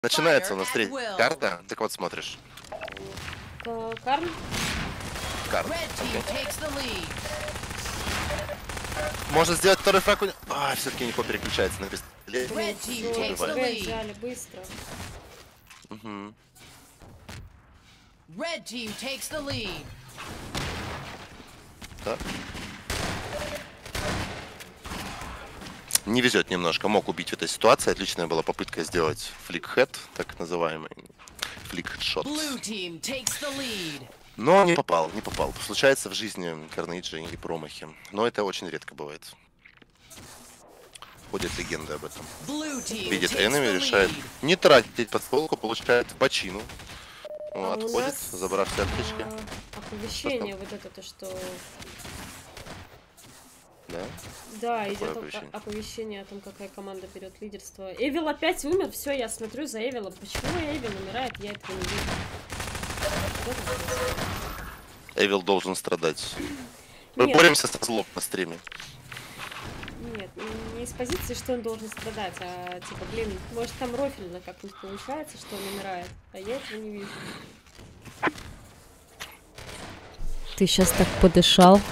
Начинается у нас третья карта. Так вот смотришь. Карн? Карн. Okay. Можно сделать второй фраг. А, все-таки Нико переключается на пистолет. Взяли быстро. Угу. Да. Не везет немножко. Мог убить в этой ситуации. Отличная была попытка сделать флик-хэт, так называемый. Флик-шот. Но не попал, не попал. Случается в жизни Carnage и промахи. Но это очень редко бывает. Ходят легенды об этом. Видит enemy, решает не тратить подстволку, получает бочину. А отходит, забрав все аптечки. Оповещение вот это, то что... Да? Да, идет оповещение о том, какая команда берет лидерство. Эвил опять умер, все, я смотрю за Эвилом. Почему Эвил умирает, я этого не вижу. Эвил должен страдать. Мы боремся со злом на стриме. Нет, не из позиции, что он должен страдать, а типа, блин, может там рофильно как-нибудь получается, что он умирает, а я этого не вижу. Ты сейчас так подышал.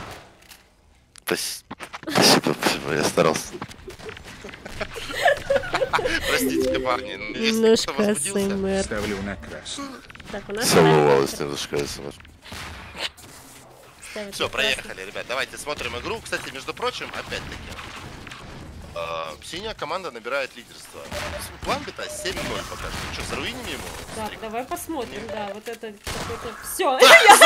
Спасибо, я старался. Простите, парни. Немножко СМР. Ставлю на красный. Так, у нас Целовалась немножко СМР. Все, проехали, ребят. Давайте смотрим игру. Кстати, между прочим, опять-таки, синяя команда набирает лидерство. План бета 7-0 пока что. Что, заруиним ему? Так, давай посмотрим, да, вот это какой-то... Все!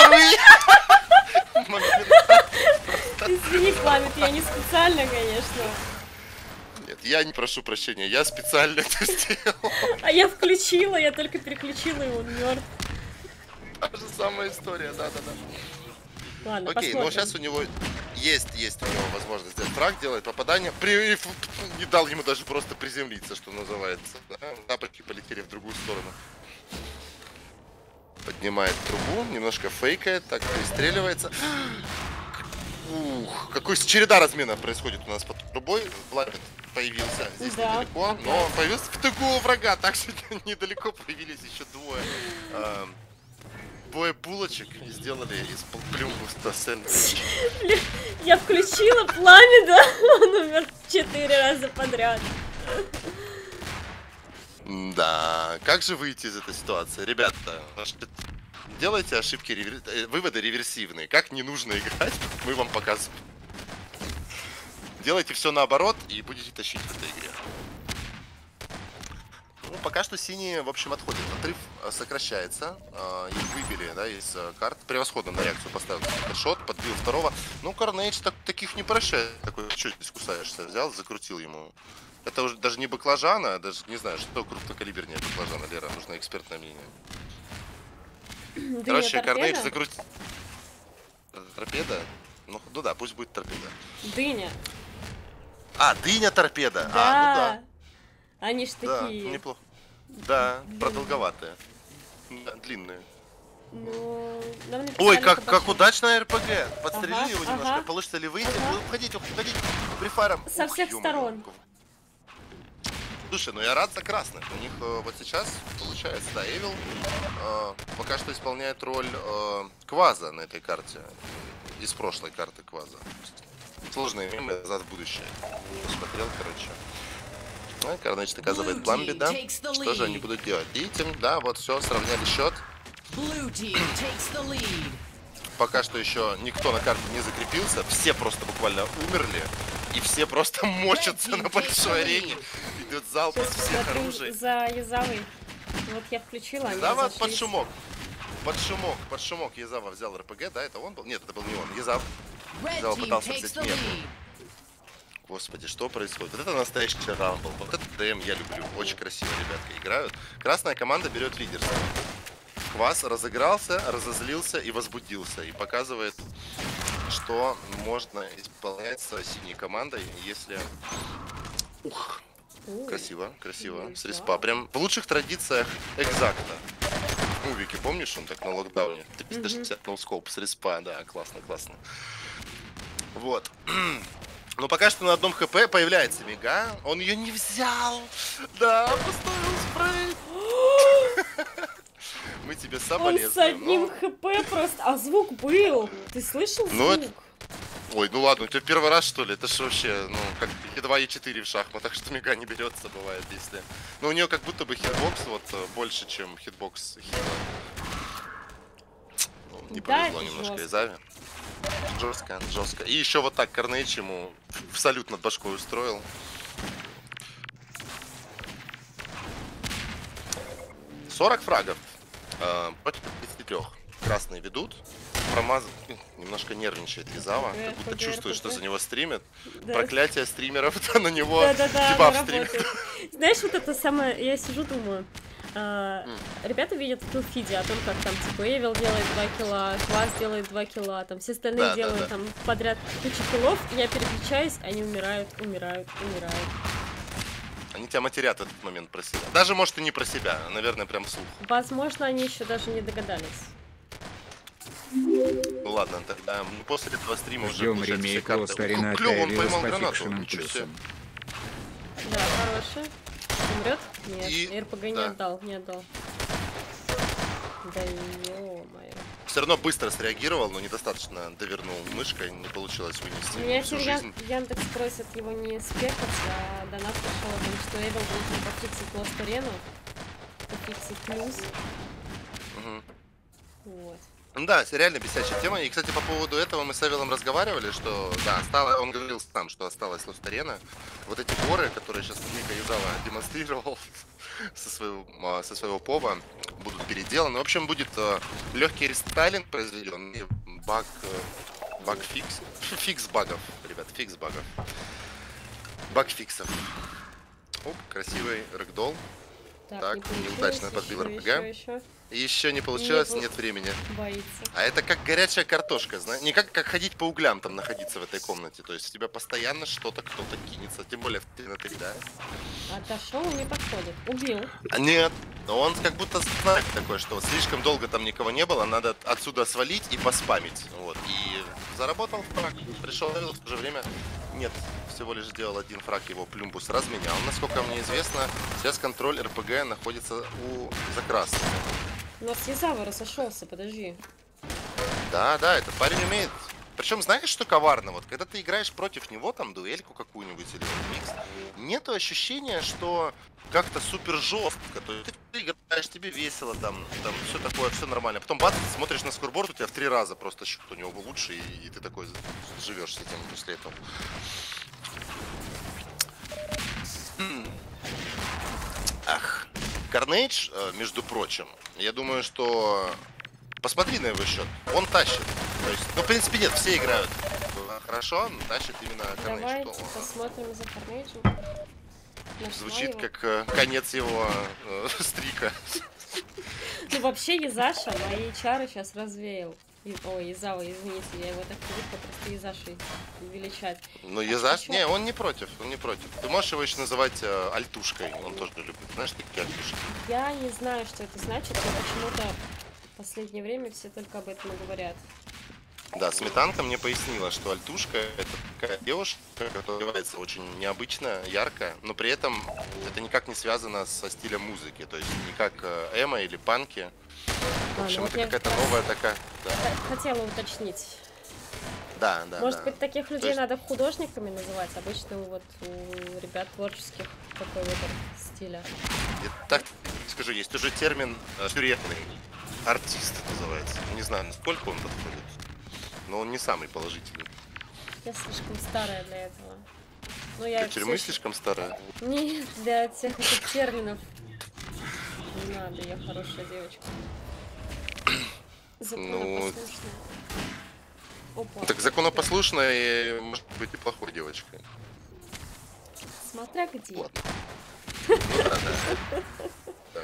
Извини, Пламет, я не специально, конечно. Нет, я не прошу прощения, я специально это сделал. А я включила, я только переключила, и он мертв. Та же самая история, да-да-да. Ладно, окей, но сейчас у него есть у него возможность сделать фраг, делает попадание. Не дал ему даже просто приземлиться, что называется. Тапочки полетели в другую сторону. Поднимает трубу, немножко фейкает, так пристреливается. Ух, какой череда размена происходит у нас под трубой. Пламет появился здесь недалеко, но появился в тыгу врага. Также недалеко появились еще двое булочек и сделали из плюмбуста сэндвич. Я включила Пламя, да? Он умер 4 раза подряд. Да, как же выйти из этой ситуации? Ребята, делайте ошибки, выводы реверсивные. Как не нужно играть, мы вам показываем. Делайте все наоборот и будете тащить в этой игре. Ну, пока что синие, в общем, отходят. Отрыв сокращается. Их выбили, да, из карт. Превосходно на реакцию поставил шот, подбил второго. Ну, Carnage таких не прощает. Такой, что здесь кусаешься? Взял, закрутил ему. Это уже даже не баклажана, даже не знаю, что крупнокалибернее баклажана, Лера. Нужно экспертное мнение. Короче, Carnage закрутил. Торпеда? Ну да, пусть будет торпеда. Дыня. А, дыня торпеда. Да. А, ну да. Они ж такие. Да, неплохо. Да, продолговатые. Да, длинные. Ну, ой, как удачно РПГ. Подстрелили его немножко. Получится ли выйти? Уходить, прифаром. Со всех сторон. Слушай, ну я рад за красных. У них вот сейчас получается, да, Эвил пока что исполняет роль Кваза на этой карте. Из прошлой карты Кваза. Сложные мемы назад в будущее. Посмотрел, короче. Carnage доказывает Бламби, да? Что же они будут делать? Видите? Да, вот все, сравняли счет. Пока что еще никто на карте не закрепился. Все просто буквально умерли. И все просто мочатся на большой арене. Идет залп из всех оружий. За Язавой. Вот я включила. Язава под шумок. Под шумок Язава взял РПГ, да? Это он был? Нет, это был не он. Язава пытался взять метку. Господи, что происходит? Вот это настоящий рамбл. Вот это ДМ я люблю. Очень красиво ребятки играют. Красная команда берет лидерство. Квас разыгрался, разозлился и возбудился. И показывает, что можно исполнять с синей командой, если... Ух! Красиво, красиво. С респа. Прям в лучших традициях Экзакта. В мувике, помнишь, он так на локдауне? 360 ноускоп с респа. Да, классно, классно. Вот. Но пока что на одном хп появляется Мега. Он ее не взял. Да, поставил спрей. Он с одним хп просто, а звук был. Ты слышал ну, звук? это... Ой, ну ладно, у тебя первый раз, что ли? Это ж вообще, ну, как E2, E4 в шахматах, что мега не берется, бывает, если... Ну, у нее как будто бы хитбокс вот больше, чем хитбокс хила. Ну, не повезло немножко Изави. Жестко, жестко. И еще вот так Carnage ему в салют над башкой устроил. $40 фрагов против 33. Красные ведут. Промазал. Немножко нервничает Изава. Как будто чувствует, что за него стримят. Да. Проклятие стримеров на него дебаф стримит. Знаешь, вот это самое, я сижу, думаю, ребята видят в киллфиде о том, как там типа Эвил делает 2 килла, Класс делает 2 килла, там все остальные делают там подряд кучу киллов, и я переключаюсь, они умирают. Они тебя матерят в этот момент про себя. Даже, может, и не про себя, а, наверное, прям вслух. Возможно, они еще даже не догадались. Ну ладно, тогда после этого стрима уже получается все карты. Клёв, он поймал гранату. Ничего себе. Да, хороший. Умрет? Нет, и... РПГ не отдал, не отдал. Да ё-моё. Все равно быстро среагировал, но недостаточно довернул мышкой, не получилось вынести. Меня всю жизнь. Яндекс просит его не спекаться, а до нас пришел о том, что Эвил должен пофиксить Lost Arena, пофиксить плюс. Вот. Ну да, реально бесячая тема. И, кстати, по поводу этого мы с Эвилом разговаривали, что, да, он говорил сам, что осталась Lost Arena. Вот эти горы, которые сейчас Мика Юзава демонстрировал со своего пова, будут переделаны. В общем, будет легкий рестайлинг произведен и фикс багов, ребят, фикс багов. Баг фиксов. Оп, красивый рэгдолл. Так, неудачно подбил РПГ. Еще не получилось, нет времени. Боится. А это как горячая картошка, знаешь? Не как ходить по углям там находиться в этой комнате. То есть у тебя постоянно что-то кто-то кинется. Тем более в 3 на 3, да? Отошел, не подходит. Убил. Нет. Но он как будто знает такое, что слишком долго там никого не было. Надо отсюда свалить и поспамить. Вот. И заработал фраг. Пришел, в то же время нет. Всего лишь сделал один фраг, его Плюмбус разменял. Насколько мне известно, сейчас контроль РПГ находится за красным. У нас Юзава рассошелся, подожди. Да, этот парень умеет. Причем знаешь, что коварно? Вот когда ты играешь против него, там, дуэльку какую-нибудь или микс, нету ощущения, что как-то супер жестко. То есть ты играешь, тебе весело, там все такое, все нормально. Потом бац, ты смотришь на скорборд, у тебя в 3 раза просто счет у него был лучше, и ты такой живешь с этим после этого. Ах, Carnage, между прочим, я думаю, что... Посмотри на его счет, он тащит. То есть, ну, в принципе, нет, все играют хорошо, но тащит именно Carnage. Давайте посмотрим за Carnage. Звучит как конец его стрика. Ну, вообще, Юзаша мои чары сейчас развеял. Ой, Юзава, извините, я его так привыкла просто Юзашей величать. Ну, Юзаш, не, он не против, Ты можешь его еще называть альтушкой, он тоже любит, знаешь, такие альтушки. Я не знаю, что это значит, но почему-то в последнее время все только об этом и говорят. Да, Сметанка мне пояснила, что альтушка — это такая девушка, которая одевается очень необычно, ярко, но при этом это никак не связано со стилем музыки, то есть не как эмо или панки. В общем, это какая-то новая такая... Да. Хотела уточнить. Да. Может быть, таких людей надо художниками называть? Обычно вот у ребят творческих такой выбор стиля. Я так скажу, есть уже термин сюретный. Артист называется. Не знаю, насколько он подходит, но он не самый положительный. Я слишком старая для этого. Но тюрьмы слишком старая? Нет, для всех этих терминов. Не надо, я хорошая девочка. Законопослушная. Опа, так законопослушная может быть и плохой девочкой. Смотря где. Ладно. Да.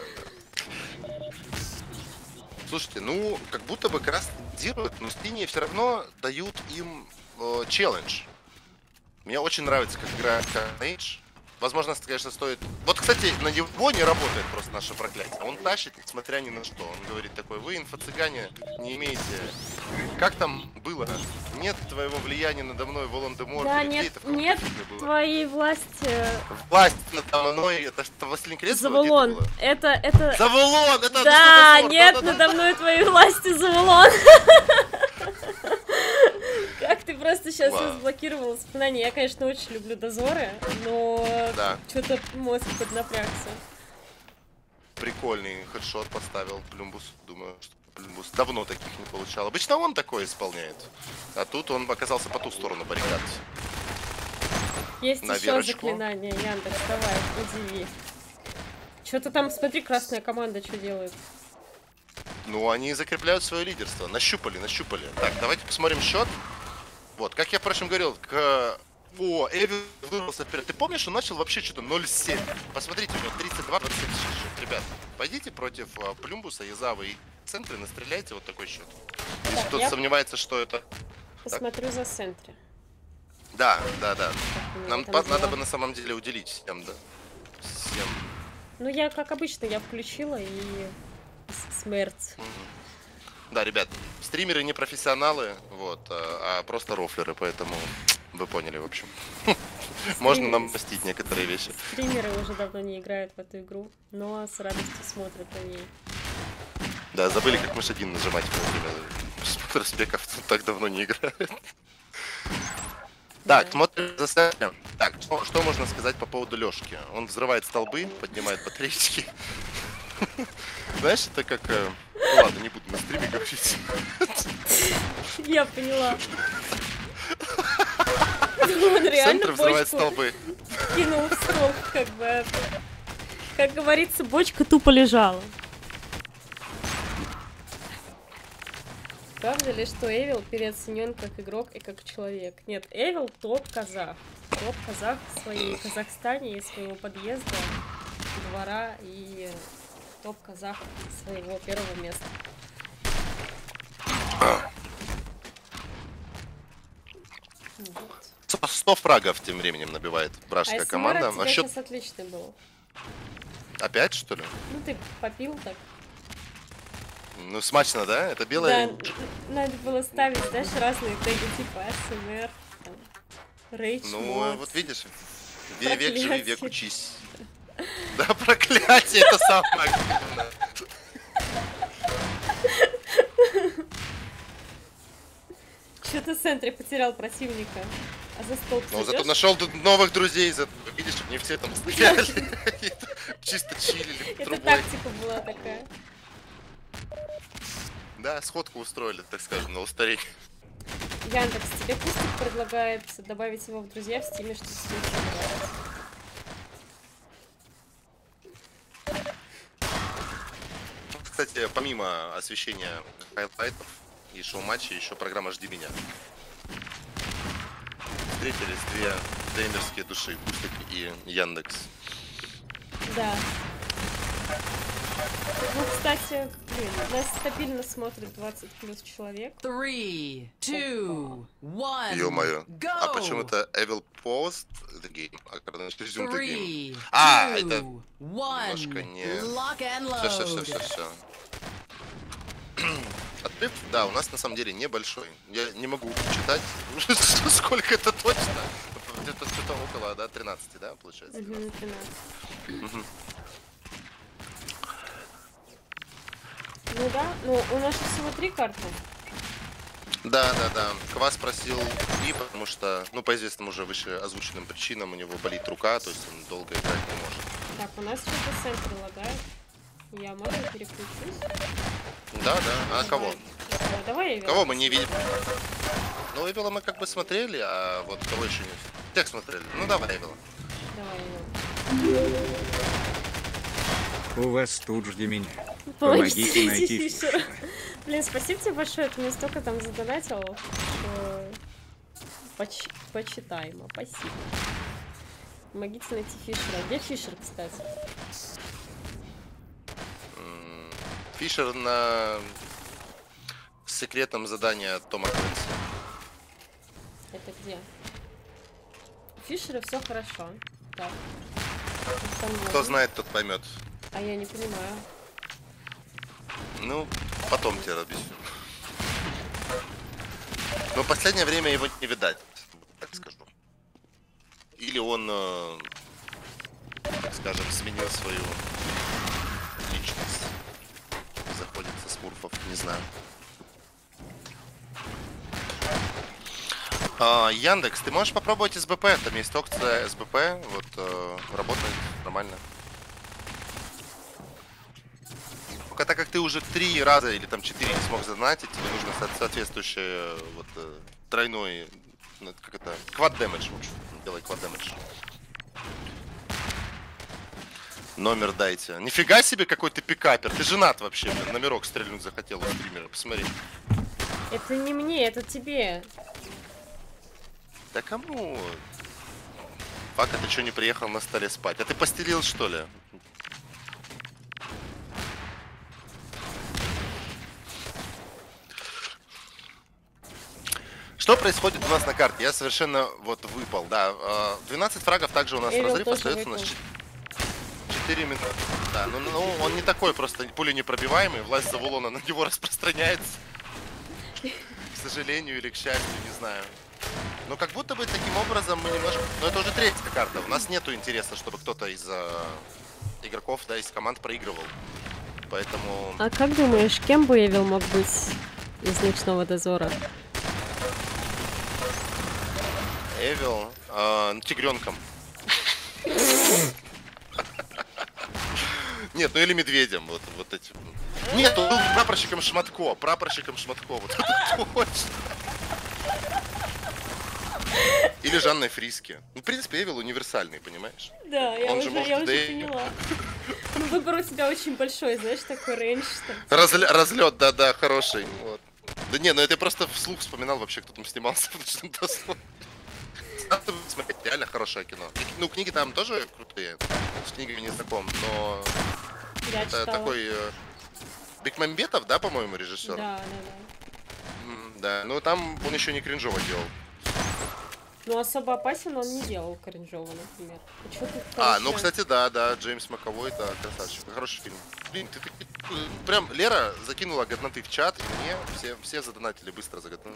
Слушайте, ну, как будто бы как раз делают, но Стиния все равно дают им челлендж. Мне очень нравится, как играет Carnage. Возможно, конечно, стоит... Вот, кстати, на него не работает просто наше проклятие. Он тащит, несмотря ни на что. Он говорит такой: вы, инфо-цыгане, не имеете... Как там было? Нет твоего влияния надо мной, Волан-де-Морт. Да, нет твоей власти. Власть надо мной, это что, Властелин колец? Завулон. Это... Завулон! Это да, нет надо мной твоей власти, Завулон. Как ты просто сейчас разблокировал воспоминания. Я, конечно, очень люблю дозоры, но что-то мозг поднапрягся. Прикольный хедшот поставил Плюмбус. Думаю, что Плюмбус давно таких не получал. Обычно он такое исполняет. А тут он оказался по ту сторону баррикад. Есть еще заклинание, Яндекс, давай, удиви. Что-то там, смотри, красная команда что делает. Ну, они закрепляют свое лидерство. Нащупали. Так, давайте посмотрим счет. Вот, как я в прошлом говорил, О, Эви вырвался вперед. Ты помнишь, он начал вообще что-то 0-7. Посмотрите, у него 32-26. Ребят, пойдите против Плюмбуса, Язавы и Сентри, настреляйте вот такой счет. Если так, кто-то сомневается, что это... Посмотрю за Сентри. Да. Нам надо бы на самом деле уделить всем, да. Всем. Ну, я, как обычно, я включила и... Смерть. Да, ребят, стримеры не профессионалы, вот, а просто рофлеры, поэтому вы поняли, в общем. Можно нам простить некоторые вещи. Стримеры уже давно не играют в эту игру, но с радостью смотрят на ней. Да, забыли, как мышь 1 нажимать во время спеков, так давно не играют. Так, смотрим за Сэмом. Так, что можно сказать по поводу Лёшки? Он взрывает столбы, поднимает батарейки. Знаешь, это как... Ну ладно, не буду на стриме говорить. Я поняла. Он реально взрывает столбы. Кинул в столб, как бы. Как говорится, бочка тупо лежала. Правда ли, что Эвил переоценен как игрок и как человек? Нет, Эвил топ-казах. Топ-казах в своей Казахстане и своего подъезда, двора и... топ-казах своего первого места. Вот. 100 фрагов тем временем набивает вражеская команда. А счет сейчас отличный был. Опять, что ли? Ну ты попил так. Ну смачно, да? Это белое... Да, надо было ставить, знаешь, разные теги типа СМР, рейдж. Ну, вот видишь, век живи, век учись. Да, проклятие, это самое главное. Что-то в центре потерял противника, а за стол Ну, зато нашел новых друзей, видишь, не все там стояли, чисто чилили. Это тактика была такая. Да, сходку устроили, так скажем, на устарение. Яндекс, тебе Кустик предлагает добавить его в друзья в стиме, что тебе нравится. Кстати, помимо освещения хайлайтов и шоу-матчей, еще программа «Жди меня». Встретились две геймерские души, Кустик и Яндекс. Да. Ну, кстати, блин, нас стабильно смотрит 20 плюс человек. 3, 2, 1, Ё-моё. А почему-то Evil Post the game, а когда resume the game. 3, 2, это 1, немножко не... lock and load. Все. Отрыв, да, у нас на самом деле небольшой. Я не могу читать, сколько это точно. Где-то что-то около, да, 13, да, получается? 13. Ну да, ну у нас же всего 3 карты. Да. Квас просил 3, потому что, ну, по известным уже выше озвученным причинам у него болит рука, то есть он долго играть не может. Так, у нас что-то центр лагает. Я могу переключусь? Да, а кого? Давай Эвила. Кого мы не видим? Ну, Эвила мы как бы смотрели, а вот кого еще не... Всех смотрели. Ну, давай, Эвила. Давай, Эвила. У вас тут жди меня. Помогите найти Фишера. Блин, спасибо тебе большое, ты мне столько там задонатил, что почитаемо, спасибо. Помогите найти Фишера. Где Фишер, кстати? Фишер на секретном задании от Тома Клэнси. Это где? У Фишера все хорошо. Так. Кто знает, тот поймет. А я не понимаю. Ну, потом тебе объясню. Но в последнее время его не видать, так скажу. Или он, так скажем, сменил свою личность. Заходит со смурфов, не знаю. Яндекс, ты можешь попробовать СБП? Там есть опция СБП, вот работает нормально. Только так как ты уже 3 раза или там 4 не смог задонатить, тебе нужно соответствующее вот тройной, как это, квад дэмэдж лучше. Делай квад дэмэдж. Номер дайте. Нифига себе, какой ты пикапер. Ты женат вообще, блин, номерок стрельнуть захотел у стримера, посмотри. Это не мне, это тебе. Да кому? Фак, а ты что, не приехал на столе спать? А ты постелил, что ли? Что происходит у нас на карте? Я совершенно вот выпал, да. 12 фрагов также у нас Эвил разрыв тоже остается. У нас выпал. 4 минуты. Да, ну он не такой просто пули непробиваемый. Власть Завулона на него распространяется. К сожалению или к счастью, не знаю. Но как будто бы таким образом мы немножко... Но это уже 3-я карта. У нас нету интереса, чтобы кто-то из игроков, да, из команд проигрывал. Поэтому... А как думаешь, кем бы Эвил мог быть из Ночного Дозора? Эвил, тигренком. Нет, ну или медведем, вот этим. Нет, он был прапорщиком Шматко, вот это точно. Или Жанной Фриске. Ну, в принципе, Эвил универсальный, понимаешь? Да, я Он же уже может поняла. Ну, выбор у тебя очень большой, знаешь, такой рейндж. Разлет, да, хороший. Вот. Да не, ну это я просто вслух вспоминал вообще, кто там снимался в «Ночном дозоре». Надо смотреть, реально хорошее кино. Ну, книги там тоже крутые. С книгами не знаком, но... Я это читала. такой... Бекмамбетов, да, по-моему, режиссер? Да. Да, ну там он еще не кринжово делал. Ну, особо опасен он не делал кринжово, например. Ну, кстати, да, Джеймс Маковой, это красавчик. Хороший фильм. Блин, ты прям, Лера закинула годноты в чат, и мне все задонатили быстро за годноту.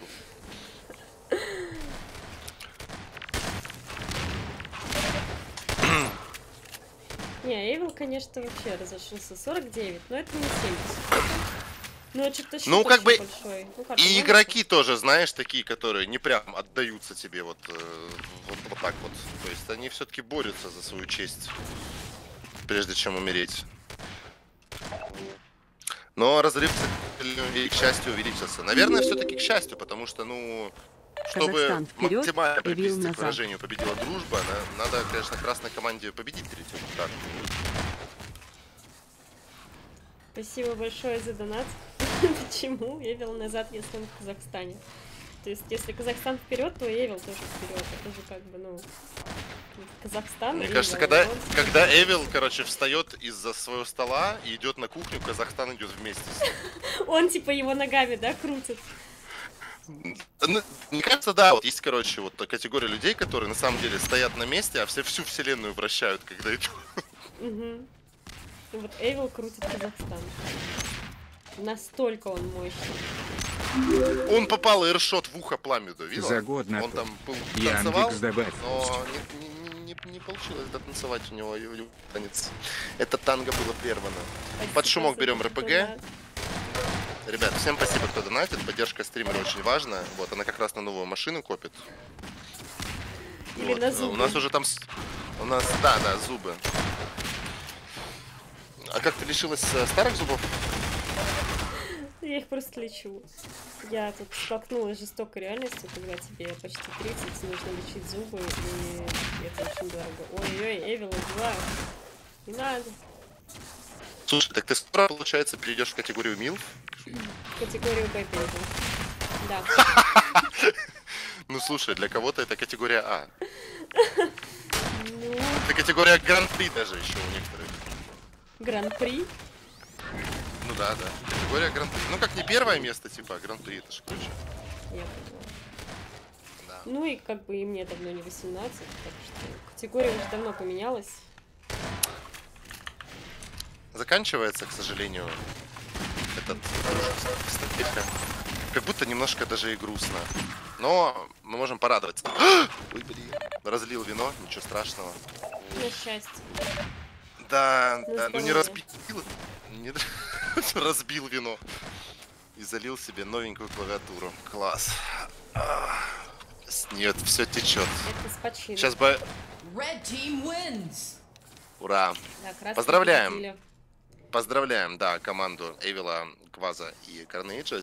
Не, Эвил, конечно, вообще разошелся 49, но это не 70. Ну, это что-то Ну, как бы, большой. и игроки тоже, знаешь, такие, которые не прям отдаются тебе вот так вот. То есть они все-таки борются за свою честь, прежде чем умереть. Но разрыв, к счастью, увеличился. Наверное, все-таки к счастью, потому что, ну, чтобы максимально приблизиться к выражению «победила дружба», надо, конечно, красной команде победить третью карту. Спасибо большое за донат. Почему Эвил назад, если он в Казахстане? То есть, если Казахстан вперед, то Эвил тоже вперед. Это же как бы, ну, Казахстан. Мне кажется, когда Эвил, короче, встает из-за своего стола и идет на кухню, Казахстан идет вместе с ним. Он типа его ногами, да, крутит? Мне кажется, да, вот есть, короче, вот категория людей, которые на самом деле стоят на месте, а всю вселенную вращают, когда идут. Вот Эвил крутит Казахстан. Настолько он мощный. Он попал эршот в ухо Пламеду, видел? За год на он то. там танцевал, добавь. но не получилось дотанцевать у него танец. Это танго было прервано. Под шумок берем РПГ. Ребят, всем спасибо, кто донатит. Поддержка стримера очень важна. Вот, она как раз на новую машину копит. Или Вот. на зубы. У нас уже там... У нас, да, зубы. А как ты лишилась старых зубов? Я их просто лечу. Я тут столкнулась с жестокой реальностью, когда тебе почти 30, нужно лечить зубы, и это очень дорого. Ой-ой, Эвил, убиваю. Не надо. Слушай, так ты скоро, получается, перейдешь в категорию МИЛФ? В категорию бэйбинга. Да. Ну слушай, для кого-то это категория А. Ну, Это категория Гран-при даже еще у некоторых. Гран-при? Ну да. Категория Гран-при. Ну как не первое место, типа, а Гран-при это ж круче. Я поняла. Да. Ну и как бы и мне давно не 18, так что категория уже давно поменялась. Заканчивается, к сожалению, этот статейка. Как будто немножко даже и грустно. Но мы можем порадоваться. Ой, блин. Разлил вино, ничего страшного. На счастье. Да, На да, ну не здоровье. разбил. Не разбил вино. И залил себе новенькую клавиатуру. Класс. С нее все течет. Это с починой. Сейчас бы... Red team wins. Ура. Да, красные Поздравляем. победили. Поздравляем, да, команду Эвила, Кваза и Carnage